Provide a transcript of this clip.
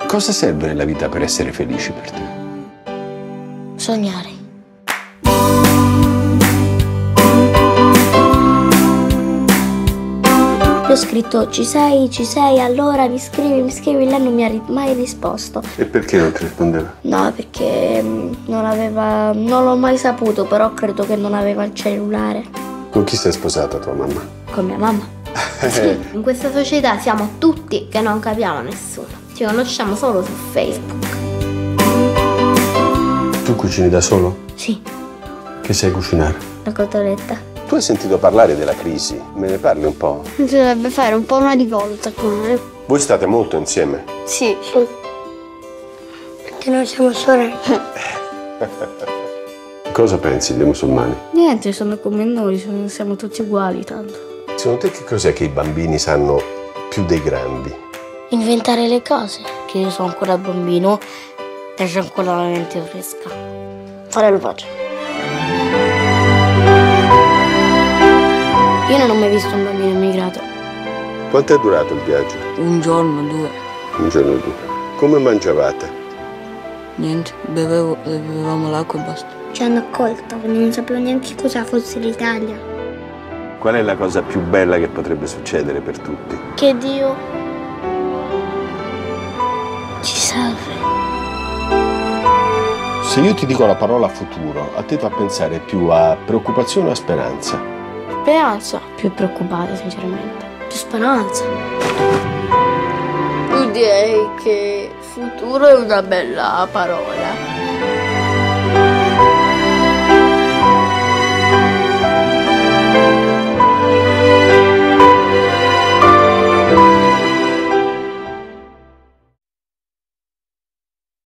Cosa serve nella vita per essere felici per te? Sognare. Io ho scritto ci sei, allora mi scrivi, lei non mi ha mai risposto. E perché non ti rispondeva? No, perché non l'ho mai saputo, però credo che non aveva il cellulare. Con chi sei sposata tua mamma? Con mia mamma. In questa società siamo tutti che non capiamo nessuno. Ci conosciamo solo su Facebook. Tu cucini da solo? Sì, Che sai cucinare? la cotoletta. Tu hai sentito parlare della crisi? Me ne parli un po'? Si dovrebbe fare un po' una rivolta qua. Voi state molto insieme? Sì. Perché noi siamo sorelle. Cosa pensi dei musulmani? Niente, sono come noi, siamo tutti uguali tanto. Secondo te che cos'è che i bambini sanno più dei grandi? Inventare le cose. Che io sono ancora bambino e c'ho ancora la mente fresca. Fare lo faccio. Io non ho mai visto un bambino immigrato. Quanto è durato il viaggio? Un giorno, due. Un giorno o due. Come mangiavate? Niente, bevevamo l'acqua e basta. Ci hanno accolto, non sapevo neanche cosa fosse l'Italia. Qual è la cosa più bella che potrebbe succedere per tutti? Che Dio ci salve. Se io ti dico la parola futuro, a te fa pensare più a preoccupazione o a speranza? Speranza. Più preoccupata, sinceramente. Più speranza. Io direi che futuro è una bella parola.